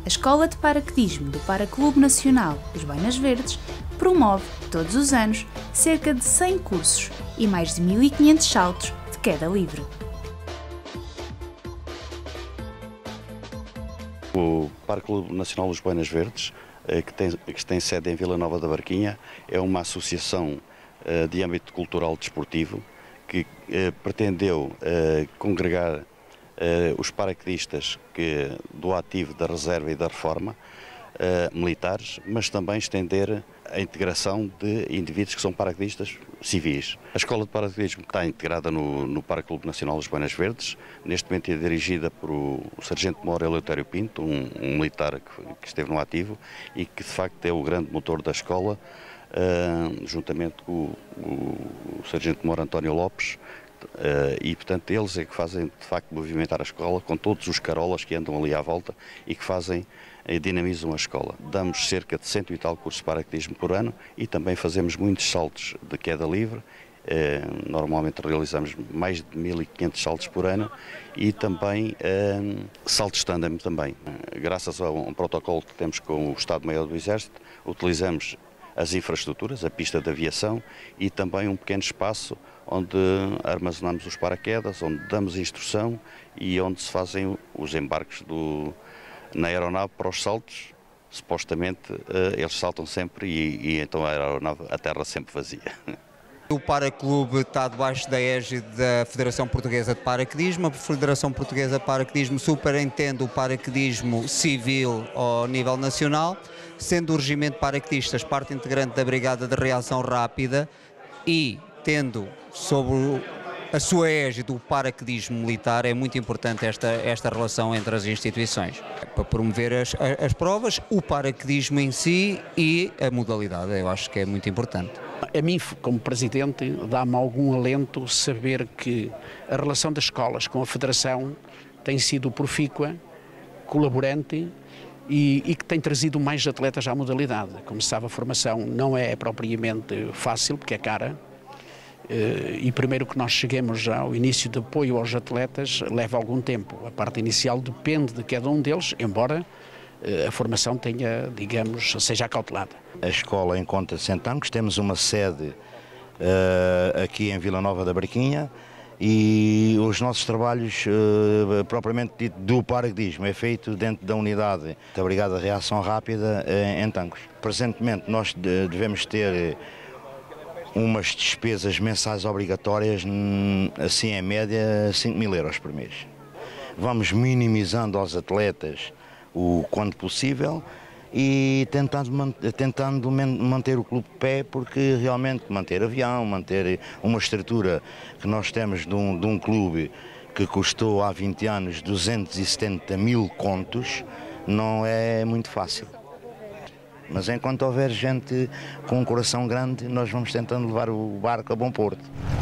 A Escola de Paraquedismo do Paraclube Nacional dos Boinas Verdes promove, todos os anos, cerca de 100 cursos e mais de 1500 saltos de queda livre. O Paraclube Nacional dos Boinas Verdes, que tem sede em Vila Nova da Barquinha, é uma associação de âmbito cultural desportivo que pretendeu congregar os paraquedistas do ativo, da reserva e da reforma militares, mas também estender a integração de indivíduos que são paraquedistas civis. A Escola de Paraquedismo está integrada no Paraclube Nacional dos Boinas Verdes. Neste momento é dirigida por o Sargento-Mor Eleutério Pinto, um militar que esteve no ativo e que de facto é o grande motor da escola, juntamente com o Sargento-Mor António Lopes. E portanto eles é que fazem de facto movimentar a escola com todos os carolas que andam ali à volta e que dinamizam a escola. Damos cerca de 100 e tal cursos de paraquedismo por ano e também fazemos muitos saltos de queda livre. Normalmente realizamos mais de 1500 saltos por ano e também saltos tandem também. Graças a um protocolo que temos com o Estado-Maior do Exército, utilizamos as infraestruturas, a pista de aviação e também um pequeno espaço onde armazenamos os paraquedas, onde damos instrução e onde se fazem os embarques na aeronave para os saltos. Supostamente eles saltam sempre e então a terra sempre vazia. O Paraclube está debaixo da égide da Federação Portuguesa de Paraquedismo. A Federação Portuguesa de Paraquedismo superintende o paraquedismo civil ao nível nacional, sendo o Regimento de Paraquedistas parte integrante da Brigada de Reação Rápida e tendo sob a sua égide o paraquedismo militar. É muito importante esta relação entre as instituições para promover as provas, o paraquedismo em si e a modalidade. Eu acho que é muito importante. A mim, como Presidente, dá-me algum alento saber que a relação das escolas com a Federação tem sido profícua, colaborante e que tem trazido mais atletas à modalidade. Como se sabe, a formação não é propriamente fácil, porque é cara, e primeiro que nós cheguemos já ao início de apoio aos atletas leva algum tempo. A parte inicial depende de cada um deles, embora a formação tenha, digamos, seja acautelada. A escola encontra-se em Tancos, temos uma sede aqui em Vila Nova da Barquinha e os nossos trabalhos, propriamente dito, do paraquedismo, é feito dentro da unidade da Brigada de Reação Rápida em Tancos. Presentemente nós devemos ter umas despesas mensais obrigatórias, assim em média, 5.000 euros por mês. Vamos minimizando aos atletas o quanto possível e tentando manter o clube de pé, porque realmente manter avião, manter uma estrutura que nós temos de um clube que custou há 20 anos 270.000 contos, não é muito fácil. Mas enquanto houver gente com um coração grande, nós vamos tentando levar o barco a bom porto.